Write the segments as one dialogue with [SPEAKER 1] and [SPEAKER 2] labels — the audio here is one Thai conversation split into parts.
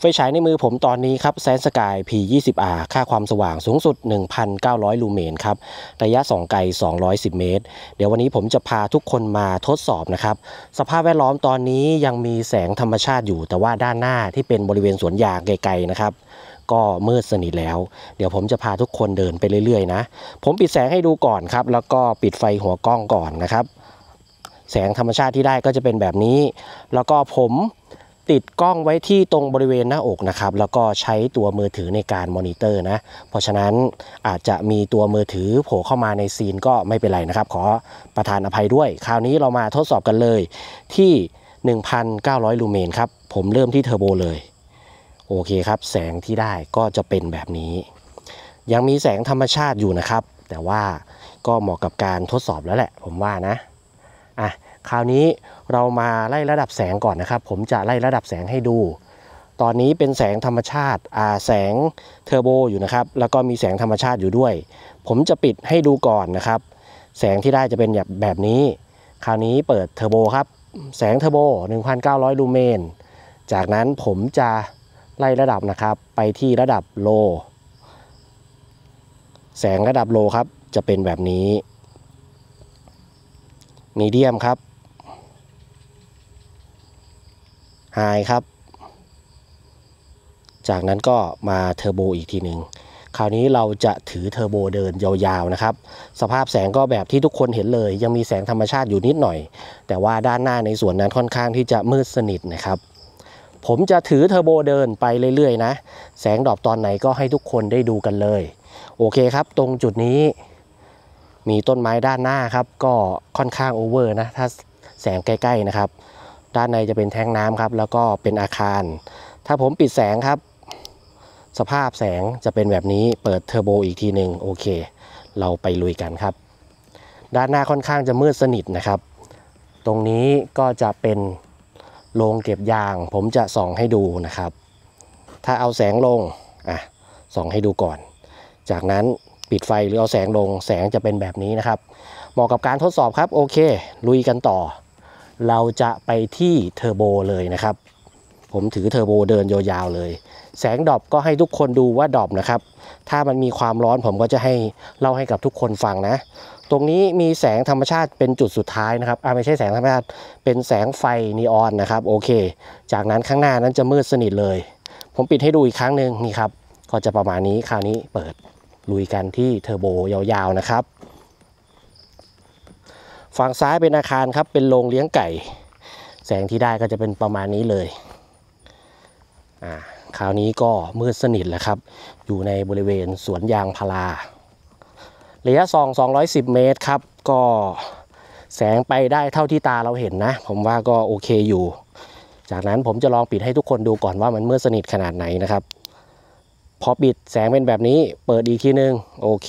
[SPEAKER 1] ไฟฉายในมือผมตอนนี้ครับ SensSky P20R ค่าความสว่างสูงสุด 1,900 ลูเมนครับระยะส่องไกล210 เมตรเดี๋ยววันนี้ผมจะพาทุกคนมาทดสอบนะครับสภาพแวดล้อมตอนนี้ยังมีแสงธรรมชาติอยู่แต่ว่าด้านหน้าที่เป็นบริเวณสวนยางไกลๆนะครับก็มืดสนิทแล้วเดี๋ยวผมจะพาทุกคนเดินไปเรื่อยๆนะผมปิดแสงให้ดูก่อนครับแล้วก็ปิดไฟหัวกล้องก่อนนะครับแสงธรรมชาติที่ได้ก็จะเป็นแบบนี้แล้วก็ผมติดกล้องไว้ที่ตรงบริเวณหน้าอกนะครับแล้วก็ใช้ตัวมือถือในการมอนิเตอร์นะเพราะฉะนั้นอาจจะมีตัวมือถือโผล่เข้ามาในซีนก็ไม่เป็นไรนะครับขอประทานอภัยด้วยคราวนี้เรามาทดสอบกันเลยที่ 1,900 ลูเมนครับผมเริ่มที่เทอร์โบเลยโอเคครับแสงที่ได้ก็จะเป็นแบบนี้ยังมีแสงธรรมชาติอยู่นะครับแต่ว่าก็เหมาะกับการทดสอบแล้วแหละผมว่านะคราวนี้เรามาไล่ระดับแสงก่อนนะครับผมจะไล่ระดับแสงให้ดูตอนนี้เป็นแสงธรรมชาติแสงเทอร์โบอยู่นะครับแล้วก็มีแสงธรรมชาติอยู่ด้วยผมจะปิดให้ดูก่อนนะครับแสงที่ได้จะเป็นแบบนี้คราวนี้เปิดเทอร์โบครับแสงเทอร์โบ 1,900 ลูเมนจากนั้นผมจะไล่ระดับนะครับไปที่ระดับโลแสงระดับโลครับจะเป็นแบบนี้มีเดียมครับไฮครับจากนั้นก็มาเทอร์โบอีกทีหนึ่งคราวนี้เราจะถือเทอร์โบเดินยาวๆนะครับสภาพแสงก็แบบที่ทุกคนเห็นเลยยังมีแสงธรรมชาติอยู่นิดหน่อยแต่ว่าด้านหน้าในส่วนนั้นค่อนข้างที่จะมืดสนิทนะครับผมจะถือเทอร์โบเดินไปเรื่อยๆนะแสงดรอปตอนไหนก็ให้ทุกคนได้ดูกันเลยโอเคครับตรงจุดนี้มีต้นไม้ด้านหน้าครับก็ค่อนข้างโอเวอร์นะถ้าแสงใกล้ๆนะครับด้านในจะเป็นแท้งน้ำครับแล้วก็เป็นอาคารถ้าผมปิดแสงครับสภาพแสงจะเป็นแบบนี้เปิดเทอร์โบอีกทีหนึ่งโอเคเราไปลุยกันครับด้านหน้าค่อนข้างจะมืดสนิทนะครับตรงนี้ก็จะเป็นโรงเก็บยางผมจะส่องให้ดูนะครับถ้าเอาแสงลงส่องให้ดูก่อนจากนั้นปิดไฟหรือเอาแสงลงแสงจะเป็นแบบนี้นะครับเหมาะกับการทดสอบครับโอเคลุยกันต่อเราจะไปที่เทอร์โบเลยนะครับผมถือเทอร์โบเดินยาวๆเลยแสงดรอปก็ให้ทุกคนดูว่าดรอปนะครับถ้ามันมีความร้อนผมก็จะให้เล่าให้กับทุกคนฟังนะตรงนี้มีแสงธรรมชาติเป็นจุดสุดท้ายนะครับไม่ใช่แสงธรรมชาติเป็นแสงไฟนีออนนะครับโอเคจากนั้นข้างหน้านั้นจะมืดสนิทเลยผมปิดให้ดูอีกครั้งหนึ่งนี่ครับก็จะประมาณนี้คราวนี้เปิดลุยกันที่เทอร์โบยาวๆนะครับฝั่งซ้ายเป็นอาคารครับเป็นโรงเลี้ยงไก่แสงที่ได้ก็จะเป็นประมาณนี้เลยคราวนี้ก็มืดสนิทแล้วครับอยู่ในบริเวณสวนยางพาราระยะส่อง210 เมตรครับก็แสงไปได้เท่าที่ตาเราเห็นนะผมว่าก็โอเคอยู่จากนั้นผมจะลองปิดให้ทุกคนดูก่อนว่ามันมืดสนิทขนาดไหนนะครับพอปิดแสงเป็นแบบนี้เปิดอีกทีนึงโอเค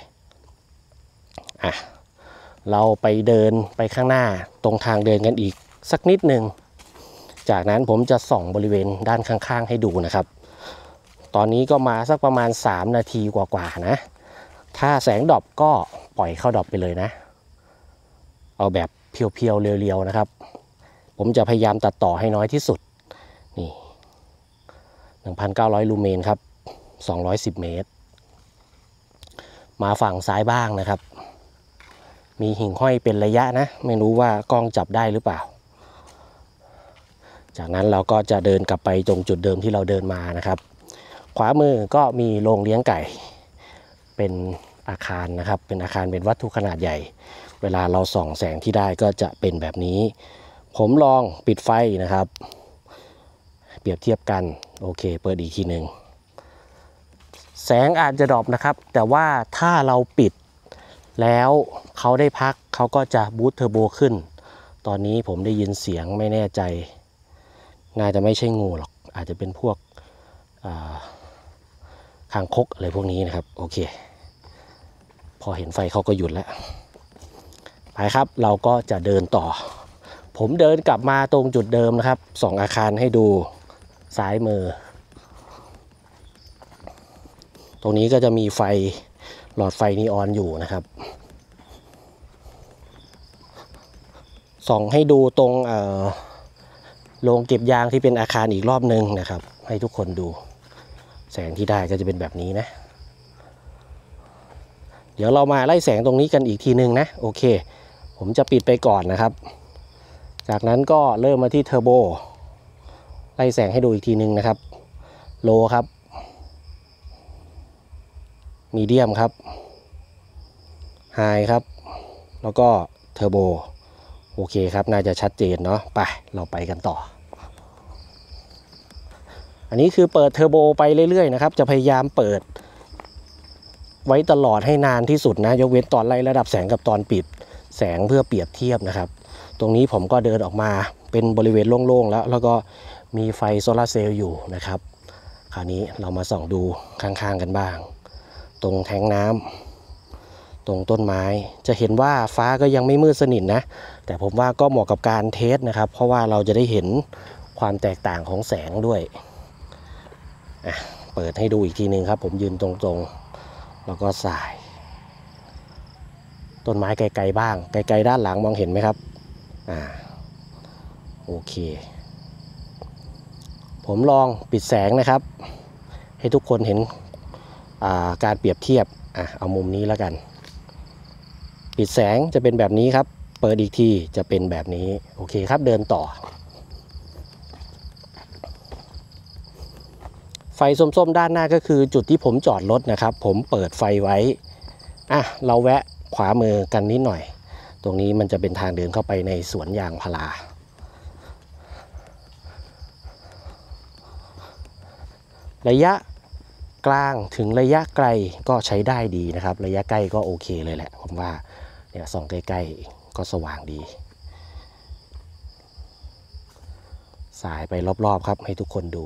[SPEAKER 1] เราไปเดินไปข้างหน้าตรงทางเดินกันอีกสักนิดนึงจากนั้นผมจะส่องบริเวณด้านข้างๆให้ดูนะครับตอนนี้ก็มาสักประมาณ3 นาทีกว่าๆนะถ้าแสงดรอปก็ปล่อยเข้าดรอปไปเลยนะเอาแบบเพียวๆเรียวๆนะครับผมจะพยายามตัดต่อให้น้อยที่สุดนี่ 1,900 ลูเมนครับ210 เมตรมาฝั่งซ้ายบ้างนะครับมีหิ่งห้อยเป็นระยะนะไม่รู้ว่ากล้องจับได้หรือเปล่าจากนั้นเราก็จะเดินกลับไปตรงจุดเดิมที่เราเดินมานะครับขวามือก็มีโรงเลี้ยงไก่เป็นอาคารนะครับเป็นอาคารเป็นวัตถุขนาดใหญ่เวลาเราส่องแสงที่ได้ก็จะเป็นแบบนี้ผมลองปิดไฟนะครับเปรียบเทียบกันโอเคเปิดอีกทีหนึ่งแสงอาจจะดรอปนะครับแต่ว่าถ้าเราปิดแล้วเขาได้พักเขาก็จะบูสต์เทอร์โบขึ้นตอนนี้ผมได้ยินเสียงไม่แน่ใจน่าจะไม่ใช่งูหรอกอาจจะเป็นพวกคางคกอะไรพวกนี้นะครับโอเคพอเห็นไฟเขาก็หยุดแล้วไปครับเราก็จะเดินต่อผมเดินกลับมาตรงจุดเดิมนะครับส่องอาคารให้ดูซ้ายมือตรงนี้ก็จะมีไฟหลอดไฟนีออนอยู่นะครับส่องให้ดูตรงโรงเก็บยางที่เป็นอาคารอีกรอบนึงนะครับใให้ทุกคนดูแสงที่ได้ก็จะเป็นแบบนี้นะเดี๋ยวเรามาไล่แสงตรงนี้กันอีกทีนึงนะโอเคผมจะปิดไปก่อนนะครับจากนั้นก็เริ่มมาที่เทอร์โบไล่แสงให้ดูอีกทีนึงนะครับโลครับมีเดียมครับไฮครับแล้วก็เทอร์โบโอเคครับน่าจะชัดเจนเนาะไปเราไปกันต่ออันนี้คือเปิดเทอร์โบไปเรื่อยๆนะครับจะพยายามเปิดไว้ตลอดให้นานที่สุดนะยกเว้นตอนไล่ระดับแสงกับตอนปิดแสงเพื่อเปรียบเทียบนะครับตรงนี้ผมก็เดินออกมาเป็นบริเวณโล่งๆแล้วก็มีไฟโซลาร์เซลล์อยู่นะครับคราวนี้เรามาส่องดูข้างๆกันบ้างตรงแทงน้ำตรงต้นไม้จะเห็นว่าฟ้าก็ยังไม่มืดสนิทนะแต่ผมว่าก็เหมาะกับการเทสนะครับเพราะว่าเราจะได้เห็นความแตกต่างของแสงด้วยเปิดให้ดูอีกทีนึงครับผมยืนตรงๆแล้วก็สายต้นไม้ไกลๆบ้างไกลๆด้านหลังมองเห็นไหมครับโอเคผมลองปิดแสงนะครับให้ทุกคนเห็นการเปรียบเทียบเอามุมนี้แล้วกันปิดแสงจะเป็นแบบนี้ครับเปิดอีกทีจะเป็นแบบนี้โอเคครับเดินต่อไฟส้มๆด้านหน้าก็คือจุดที่ผมจอดรถนะครับผมเปิดไฟไว้เราแวะขวามือกันนิดหน่อยตรงนี้มันจะเป็นทางเดินเข้าไปในสวนยางพาราระยะกลางถึงระยะไกลก็ใช้ได้ดีนะครับระยะใกล้ก็โอเคเลยแหละผมว่าเนี่ยส่องใกล้ๆก็สว่างดีสายไปรอบๆครับให้ทุกคนดู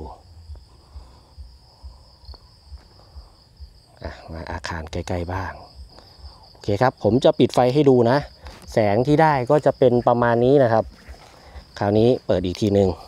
[SPEAKER 1] มาอาคารใกล้ๆบ้างโอเคครับผมจะปิดไฟให้ดูนะแสงที่ได้ก็จะเป็นประมาณนี้นะครับคราวนี้เปิดอีกทีนึง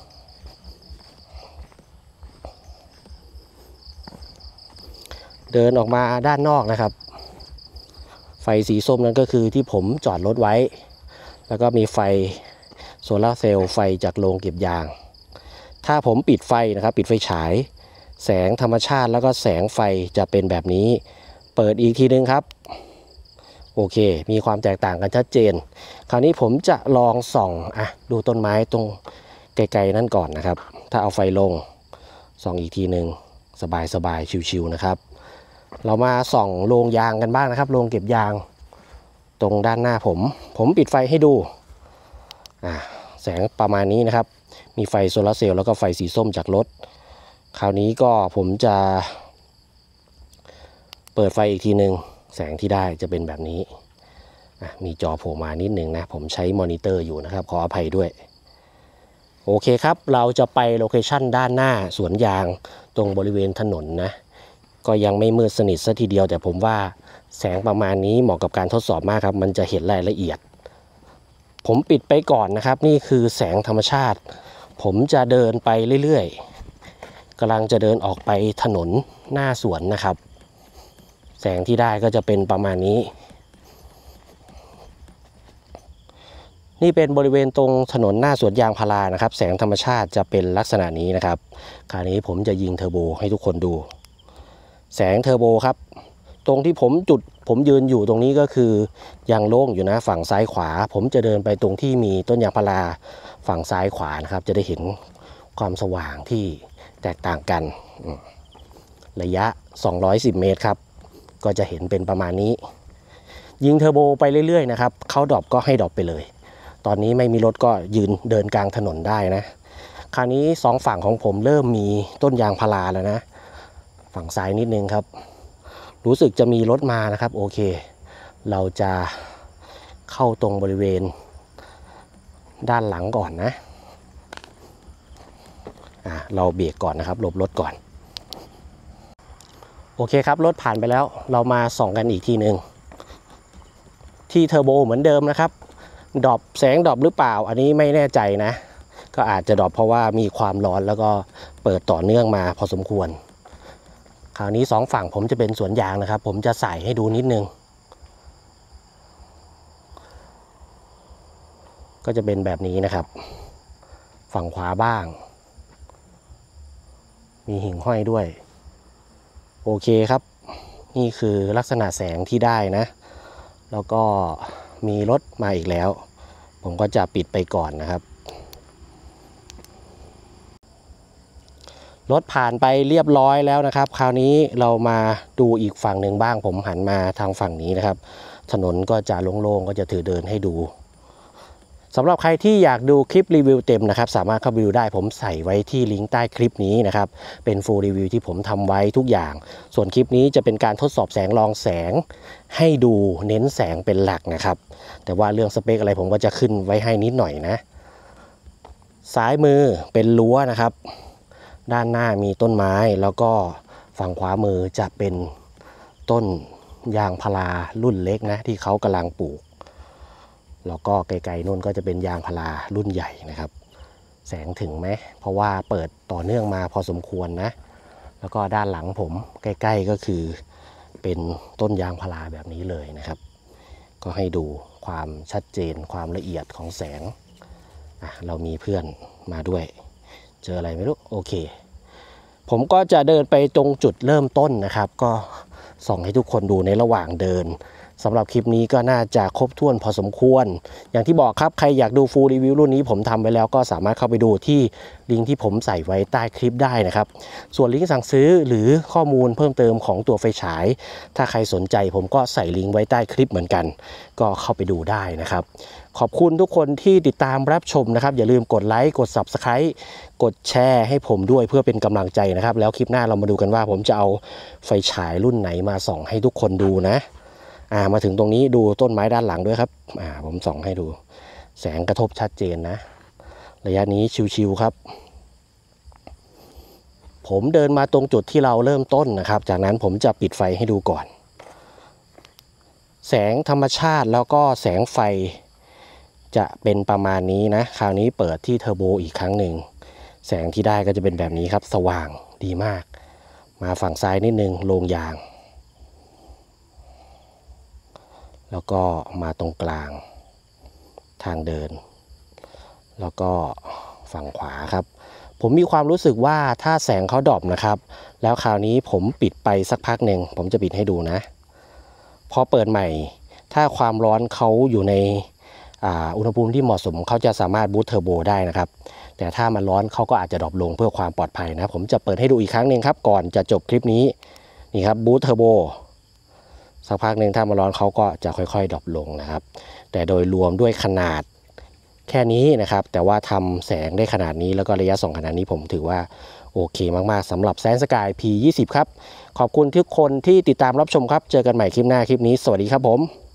[SPEAKER 1] เดินออกมาด้านนอกนะครับไฟสีส้มนั้นก็คือที่ผมจอดรถไว้แล้วก็มีไฟโซลาร์เซลล์ไฟจากโรงเก็บยางถ้าผมปิดไฟนะครับปิดไฟฉายแสงธรรมชาติแล้วก็แสงไฟจะเป็นแบบนี้เปิดอีกทีนึงครับโอเคมีความแตกต่างกันชัดเจนคราวนี้ผมจะลองส่องดูต้นไม้ตรงไกลๆนั่นก่อนนะครับถ้าเอาไฟลงส่องอีกทีนึงสบายๆชิวๆนะครับเรามาส่องโรงยางกันบ้างนะครับโรงเก็บยางตรงด้านหน้าผมปิดไฟให้ดูแสงประมาณนี้นะครับมีไฟโซลาร์เซลล์แล้วก็ไฟสีส้มจากรถคราวนี้ก็ผมจะเปิดไฟอีกทีนึงแสงที่ได้จะเป็นแบบนี้มีจอโผล่มานิดนึงนะผมใช้มอนิเตอร์อยู่นะครับขออภัยด้วยโอเคครับเราจะไปโลเคชั่นด้านหน้าสวนยางตรงบริเวณถนนนะก็ยังไม่มืดสนิทซะทีเดียวแต่ผมว่าแสงประมาณนี้เหมาะกับการทดสอบมากครับมันจะเห็นรายละเอียดผมปิดไปก่อนนะครับนี่คือแสงธรรมชาติผมจะเดินไปเรื่อยๆกำลังจะเดินออกไปถนนหน้าสวนนะครับแสงที่ได้ก็จะเป็นประมาณนี้นี่เป็นบริเวณตรงถนนหน้าสวนยางพารานะครับแสงธรรมชาติจะเป็นลักษณะนี้นะครับคราวนี้ผมจะยิงเทอร์โบให้ทุกคนดูแสงเทอร์โบครับตรงที่ผมยืนอยู่ตรงนี้ก็คือยังโล่งอยู่นะฝั่งซ้ายขวาผมจะเดินไปตรงที่มีต้นยางพาราฝั่งซ้ายขวานะครับจะได้เห็นความสว่างที่แตกต่างกันระยะ210 เมตรครับก็จะเห็นเป็นประมาณนี้ยิงเทอร์โบไปเรื่อยๆนะครับเข้าดรอปก็ให้ดรอปไปเลยตอนนี้ไม่มีรถก็ยืนเดินกลางถนนได้นะคราวนี้สองฝั่งของผมเริ่มมีต้นยางพาราแล้วนะฝั่งซ้ายนิดนึงครับรู้สึกจะมีรถมานะครับโอเคเราจะเข้าตรงบริเวณด้านหลังก่อนนะเราเบรกก่อนนะครับหลบรถก่อนโอเคครับรถผ่านไปแล้วเรามาส่องกันอีกทีนึงที่เทอร์โบเหมือนเดิมนะครับดรอปแสงดรอปหรือเปล่าอันนี้ไม่แน่ใจนะก็อาจจะดรอปเพราะว่ามีความร้อนแล้วก็เปิดต่อเนื่องมาพอสมควรคราวนี้สองฝั่งผมจะเป็นสวนยางนะครับผมจะใส่ให้ดูนิดนึงก็จะเป็นแบบนี้นะครับฝั่งขวาบ้างมีหิ่งห้อยด้วยโอเคครับนี่คือลักษณะแสงที่ได้นะแล้วก็มีรถมาอีกแล้วผมก็จะปิดไปก่อนนะครับรถผ่านไปเรียบร้อยแล้วนะครับคราวนี้เรามาดูอีกฝั่งหนึ่งบ้างผมหันมาทางฝั่งนี้นะครับถนนก็จะโล่งๆก็จะถือเดินให้ดูสำหรับใครที่อยากดูคลิปรีวิวเต็มนะครับสามารถเข้าไปดูได้ผมใส่ไว้ที่ลิงก์ใต้คลิปนี้นะครับเป็นฟูลรีวิวที่ผมทำไว้ทุกอย่างส่วนคลิปนี้จะเป็นการทดสอบแสงลองแสงให้ดูเน้นแสงเป็นหลักนะครับแต่ว่าเรื่องสเปคอะไรผมก็จะขึ้นไว้ให้นิดหน่อยนะซ้ายมือเป็นรั้วนะครับด้านหน้ามีต้นไม้แล้วก็ฝั่งขวามือจะเป็นต้นยางพารารุ่นเล็กนะที่เขากำลังปลูกแล้วก็ไกลๆนู่นก็จะเป็นยางพารารุ่นใหญ่นะครับแสงถึงไหมเพราะว่าเปิดต่อเนื่องมาพอสมควรนะแล้วก็ด้านหลังผมใกล้ๆก็คือเป็นต้นยางพาราแบบนี้เลยนะครับก็ให้ดูความชัดเจนความละเอียดของแสงเรามีเพื่อนมาด้วยเจออะไรไม่รู้โอเคผมก็จะเดินไปตรงจุดเริ่มต้นนะครับก็ส่องให้ทุกคนดูในระหว่างเดินสำหรับคลิปนี้ก็น่าจะครบถ้วนพอสมควรอย่างที่บอกครับใครอยากดูฟูลรีวิวรุ่นนี้ผมทำไว้แล้วก็สามารถเข้าไปดูที่ลิงก์ที่ผมใส่ไว้ใต้คลิปได้นะครับส่วนลิงก์สั่งซื้อหรือข้อมูลเพิ่มเติมของตัวไฟฉายถ้าใครสนใจผมก็ใส่ลิงก์ไว้ใต้คลิปเหมือนกันก็เข้าไปดูได้นะครับขอบคุณทุกคนที่ติดตามรับชมนะครับอย่าลืมกดไลค์กด Subscribe กดแชร์ให้ผมด้วยเพื่อเป็นกำลังใจนะครับแล้วคลิปหน้าเรามาดูกันว่าผมจะเอาไฟฉายรุ่นไหนมาส่องให้ทุกคนดูนะมาถึงตรงนี้ดูต้นไม้ด้านหลังด้วยครับผมส่องให้ดูแสงกระทบชัดเจนนะระยะนี้ชิวๆครับผมเดินมาตรงจุดที่เราเริ่มต้นนะครับจากนั้นผมจะปิดไฟให้ดูก่อนแสงธรรมชาติแล้วก็แสงไฟจะเป็นประมาณนี้นะคราวนี้เปิดที่เทอร์โบอีกครั้งหนึ่งแสงที่ได้ก็จะเป็นแบบนี้ครับสว่างดีมากมาฝั่งซ้ายนิดนึงโรงยางแล้วก็มาตรงกลางทางเดินแล้วก็ฝั่งขวาครับผมมีความรู้สึกว่าถ้าแสงเขาดรอปนะครับแล้วคราวนี้ผมปิดไปสักพักหนึ่งผมจะปิดให้ดูนะพอเปิดใหม่ถ้าความร้อนเขาอยู่ในอุณหภูมิที่เหมาะสมเขาจะสามารถบูตเทอร์โบได้นะครับแต่ถ้ามันร้อนเขาก็อาจจะดรอปลงเพื่อความปลอดภัยนะผมจะเปิดให้ดูอีกครั้งหนึ่งครับก่อนจะจบคลิปนี้นี่ครับบูตเทอร์โบสักพักหนึ่งถ้ามันร้อนเขาก็จะค่อยๆดรอปลงนะครับแต่โดยรวมด้วยขนาดแค่นี้นะครับแต่ว่าทำแสงได้ขนาดนี้แล้วก็ระยะส่องขนาดนี้ผมถือว่าโอเคมากๆสำหรับแสนสกาย P20 ครับขอบคุณทุกคนที่ติดตามรับชมครับเจอกันใหม่คลิปหน้าคลิปนี้สวัสดีครับผม